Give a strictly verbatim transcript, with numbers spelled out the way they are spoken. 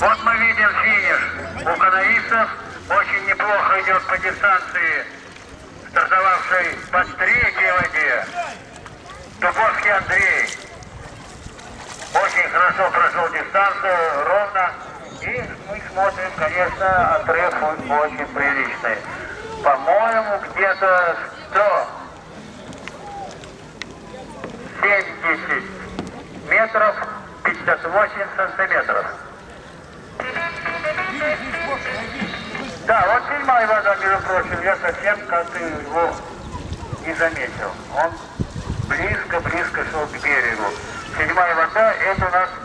Вот мы видим финиш у каноистов. Очень неплохо идет по дистанции стартовавший под третьей воде Дубовский Андрей. Очень хорошо прошел дистанцию, ровно. И мы смотрим, конечно, отрыв очень приличный. По-моему, где-то сто семьдесят метров, пятьдесят восемь сантиметров. Да, вот седьмая вода, между прочим, я совсем как-то его не заметил. Он близко-близко шел к берегу. Седьмая вода, это у нас